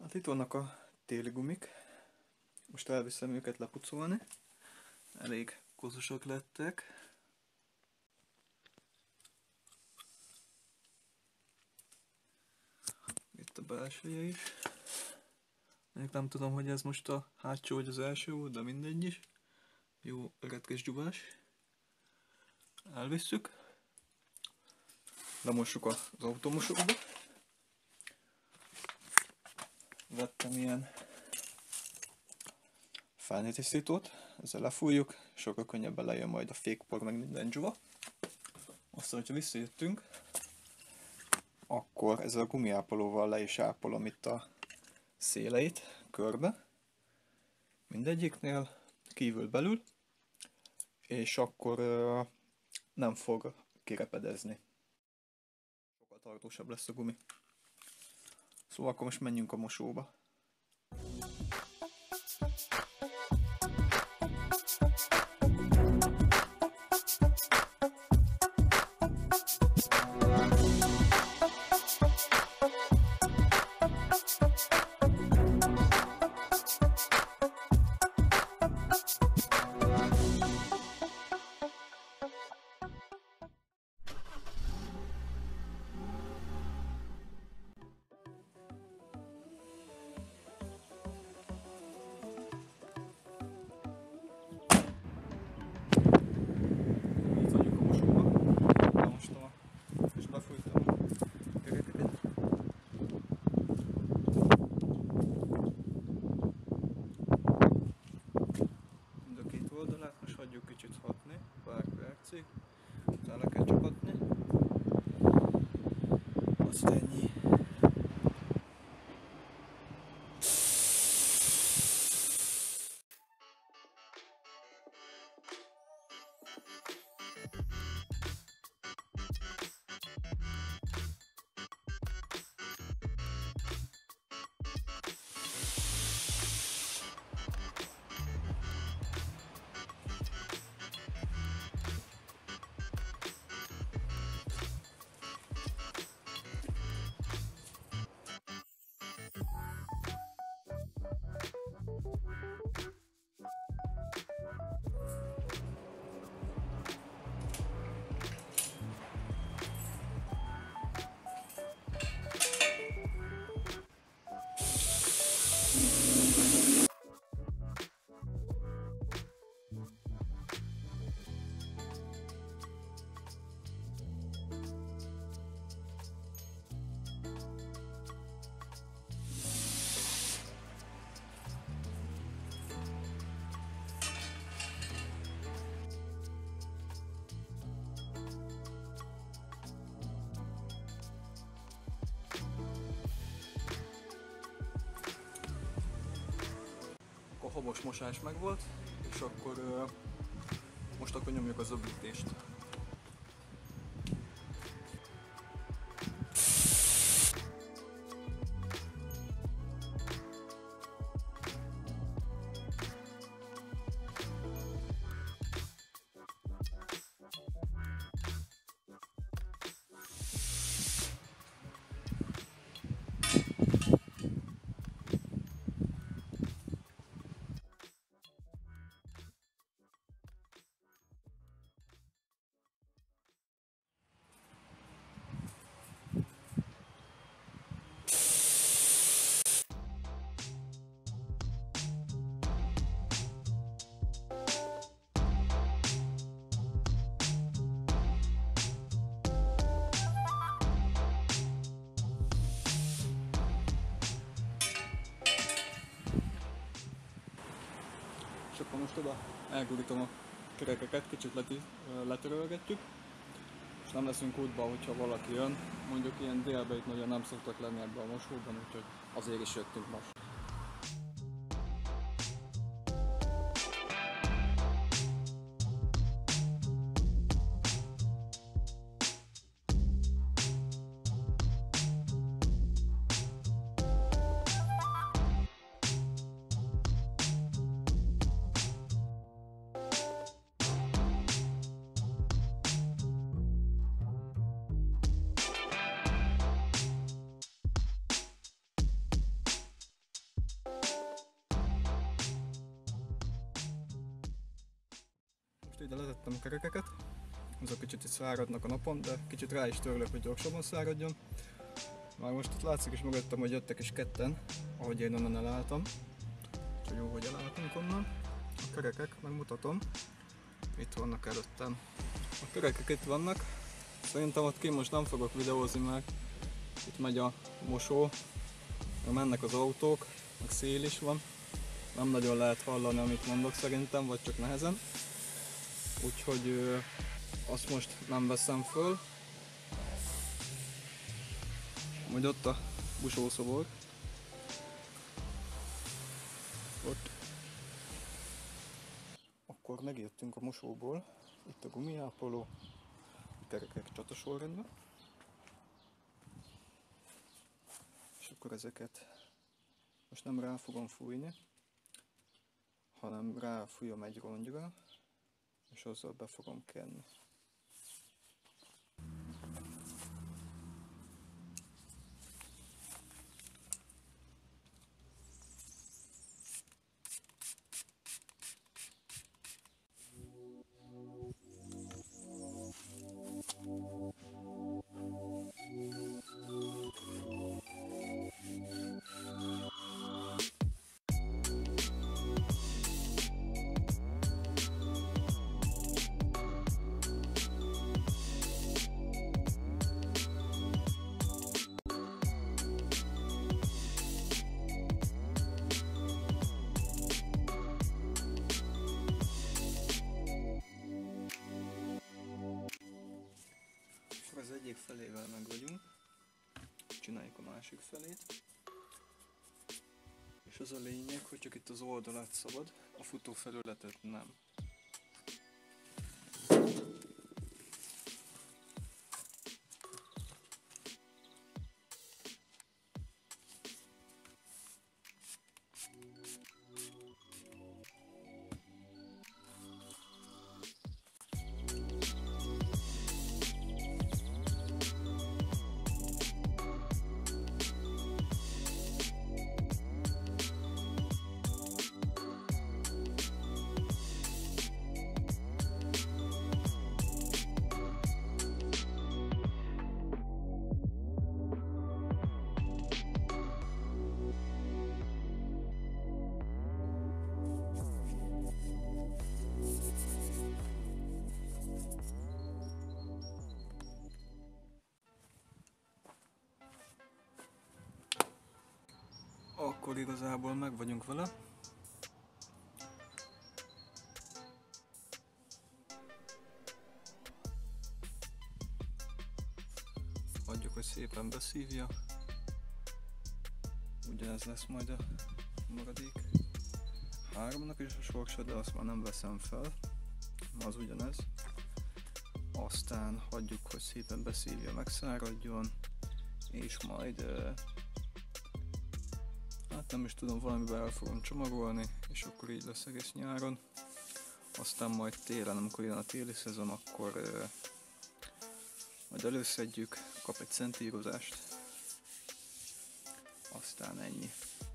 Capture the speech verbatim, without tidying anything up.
Hát itt vannak a téli gumik. Most elviszem őket lepucolni. Elég kozosak lettek. Itt a belseje is. Még nem tudom, hogy ez most a hátsó vagy az első volt, de mindegy is. Jó retkes gyuvás. Elvisszük. Lemossuk az automosokba. Vettem ilyen felnőtisztítót, ezzel lefújjuk, sokkal könnyebben lejön majd a fékpor, meg minden dzsuva. Aztán, hogyha visszajöttünk, akkor ezzel a gumiápolóval le is ápolom itt a széleit körbe, mindegyiknél, kívül-belül, és akkor uh, nem fog kirepedezni. Sokkal tartósabb lesz a gumi. Szóval akkor most menjünk a mosóba. Oldalát most hagyjuk kicsit hatni, pár percig, utána le kell csapatni. Azt ennyi. A habos mosás megvolt, és akkor uh, most akkor nyomjuk az öblítést. És akkor most oda elgurítom a kerekeket, kicsit leti, letörölgetjük, és nem leszünk útba, hogyha valaki jön. Mondjuk ilyen délben itt nagyon nem szoktak lenni ebben a mosóban, úgyhogy azért is jöttünk most. ide letettem a kerekeket. Azok kicsit itt száradnak a napon, de kicsit rá is törlök, hogy gyorsabban száradjon. Már most itt látszik is mögöttem, hogy jöttek is ketten, ahogy én onnan elálltam. Úgyhogy jó, hogy elálltunk onnan. A kerekek, megmutatom. Itt vannak előttem. A kerekek itt vannak. Szerintem ott ki most nem fogok videózni, mert itt megy a mosó, mennek az autók, meg szél is van. Nem nagyon lehet hallani, amit mondok szerintem, vagy csak nehezen. Úgyhogy ö, azt most nem veszem föl. Majd ott a busószobor. Ott. Akkor megjöttünk a mosóból. Itt a gumiápoló, a kerekek csatasorrendben. És akkor ezeket most nem rá fogom fújni, hanem ráfújom egy rongyra, és azzal be fogom kenni. Az egyik felével meg vagyunk, csináljuk a másik felét, és az a lényeg, hogy csak itt az oldalát szabad, a futó felületet nem. Akkor igazából meg vagyunk vele. Hagyjuk, hogy szépen beszívja. Ugyanez lesz majd a maradék háromnak is a sorsa, de azt már nem veszem fel. Az ugyanez. Aztán hagyjuk, hogy szépen beszívja, megszáradjon, és majd hát nem is tudom, valamiben el fogom csomagolni, és akkor így lesz egész nyáron. Aztán majd télen, amikor jön a téli szezon, akkor uh, majd előszedjük, kap egy szentírozást. Aztán ennyi.